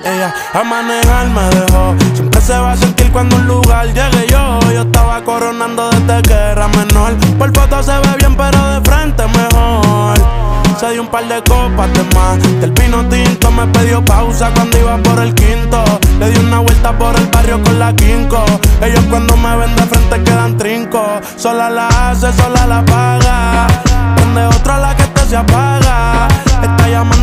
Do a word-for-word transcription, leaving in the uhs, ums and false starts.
Ella a manejar me dejó. Siempre se va a sentir cuando un lugar llegue yo. Yo estaba coronando desde que era menor. Por foto se ve bien pero de frente mejor. Se dio un par de copas de más. Del vino tinto me pidió pausa cuando iba por el quinto. Le di una vuelta por el barrio con la quinco. Ellos cuando me ven de frente quedan trinco. Sola la hace, sola la paga. Donde otra la que te se apaga. Está llamando